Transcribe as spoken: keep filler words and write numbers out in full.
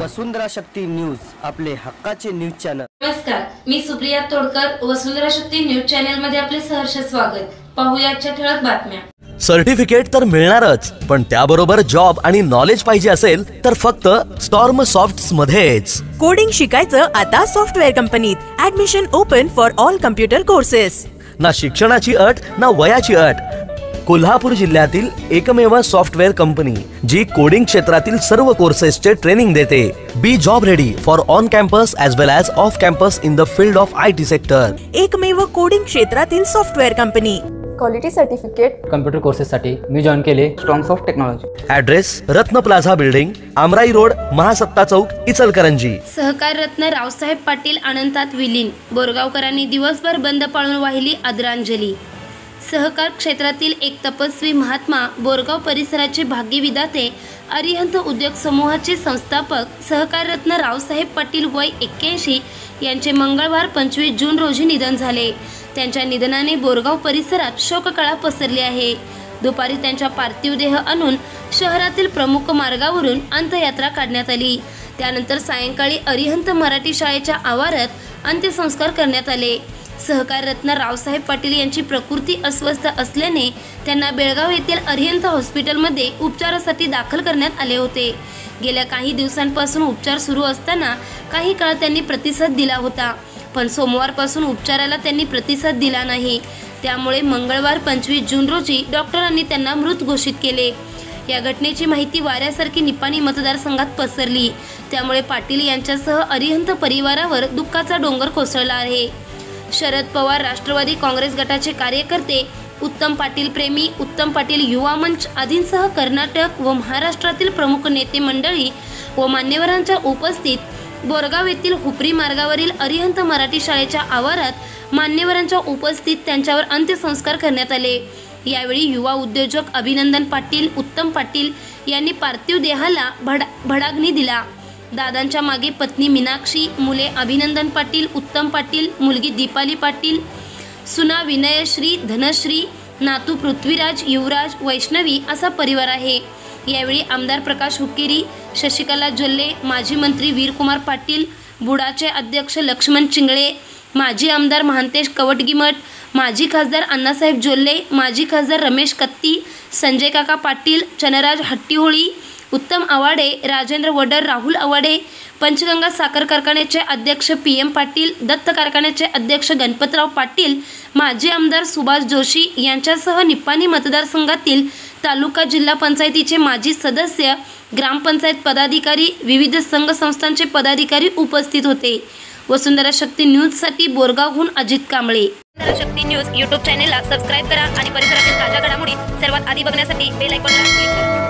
वसुंधरा Shakti news, आपले हक्काचे news channel. नमस्कार, मी सुप्रिया तोडकर, वसुंधरा शक्ती न्यूज चॅनल मध्ये आपले सहर्ष स्वागत। पाहूया आजच्या ठळक बातम्या। सर्टिफिकेट तर मिळणारच, पण त्याबरोबर जॉब आणि नॉलेज पाहिजे असेल तर फक्त स्टॉर्म सॉफ्ट्स मध्येच। कोडिंग शिकायचं आता सॉफ्टवेअर कंपनीत। Admission open for all computer courses. ना शिक्षणाची अट ना वयाची अट। कोल्हापूर जिल्ह्यातील एकमेव सॉफ्टवेअर कंपनी जी कोडिंग क्षेत्रातील सर्व कोर्सेसचे ट्रेनिंग देते। Be job ready for on campus as well as off campus in the field of I T sector. एकमेव कोडिंग क्षेत्रातील software company. Quality certificate computer कोर्सेससाठी मी जॉईन केले strong soft technology. Address Ratna plaza building, Amrai road, Mahasatta chowk, Ichalkaranji. सहकार रत्न रावसाहेब पाटील अनंतात विलीन। बोरगावकरांनी दिवसभर बंद पाळून वाहिली आदरांजली। सहकार क्षेत्रातील एक तपस्वी महात्मा, बोरगाव परिसराचे भाग्यविधाते, अरिहंत उद्योग समूहाचे संस्थापक सहकार रत्न रावसाहेब पाटील वय एक्क्याऐंशी यांचे मंगळवार पंचवीस जून रोजी निधन झाले। त्यांच्या निधनाने बोरगाव परिसरात शोककळा पसरली आहे। दुपारी त्यांचा पार्थिव देह आणून शहरातील प्रमुख मार्गावरून अंत्ययात्रा काढण्यात आली। त्यानंतर सायंकाळी अरिहंत मराठी शाळेच्या आवारात अंत्यसंस्कार करण्यात आले। सहकार रत्न रावसाहेब पाटील यांची प्रकृती अस्वस्थ असल्याने त्यांना बेळगाव येथील अरिहंत हॉस्पिटलमध्ये उपचारासाठी दाखल करण्यात आले होते। गेल्या काही दिवसांपासून उपचार सुरू असताना काही काळ त्यांनी प्रतिसाद दिला होता, पण सोमवारपासून उपचाराला त्यांनी प्रतिसाद दिला नाही। त्यामुळे मंगळवार पंचवीस जून रोजी डॉक्टरांनी त्यांना मृत घोषित केले। या घटनेची माहिती वाऱ्यासारखी निपाणी मतदारसंघात पसरली। त्यामुळे पाटील यांच्यासह अरिहंत परिवारावर दुःखाचा डोंगर कोसळला आहे। शरद पवार राष्ट्रवादी काँग्रेस गटाचे कार्यकर्ते, उत्तम पाटील प्रेमी, उत्तम पाटील युवा मंच आदींसह कर्नाटक व महाराष्ट्रातील प्रमुख नेते मंडळी व मान्यवरांच्या उपस्थित बोरगाव येथील हुपरी मार्गावरील अरिहंत मराठी शाळेच्या आवारात मान्यवरांच्या उपस्थित त्यांच्यावर अंत्यसंस्कार करण्यात आले। यावेळी युवा उद्योजक अभिनंदन पाटील, उत्तम पाटील यांनी पार्थिव देहाला भडा भडाग्नी दिला। दादांच्या मागे पत्नी मीनाक्षी, मुले अभिनंदन पाटील, उत्तम पाटील, मुलगी दीपाली पाटील, सुना विनयश्री, धनश्री, नातू पृथ्वीराज, युवराज, वैष्णवी असा परिवार आहे। यावेळी आमदार प्रकाश हुक्केरी, शशिकला जोल्ले, माजी मंत्री वीरकुमार पाटील, बुडाचे अध्यक्ष लक्ष्मण चिंगळे, माजी आमदार महांतेश कवटगिमठ, माजी खासदार अण्णासाहेब जोल्ले, माजी खासदार रमेश कत्ती, संजय काका पाटील, चनराज हट्टीहोळी, उत्तम आवाडे, राजेंद्र वडर, राहुल आवाडे, पंचगंगा साखर कारखान्याचे अध्यक्ष पी एम पाटील, दत्त कारखान्याचे अध्यक्ष गणपतराव पाटील, माजी आमदार सुभाष जोशी यांच्यासह निपाणी मतदारसंघातील तालुका जिल्हा पंचायतीचे माजी सदस्य, ग्रामपंचायत पदाधिकारी, विविध संघ संस्थांचे पदाधिकारी उपस्थित होते। वसुंधरा शक्ती न्यूजसाठी बोरगावहून अजित कांबळे। वसुंधरा शक्ती न्यूज यूट्यूब चॅनेलला सबस्क्राईब करा आणि परिसरातील ताज्या घडामोडी सर्वात आधी बघण्यासाठी बेल आयकॉनला क्लिक करा।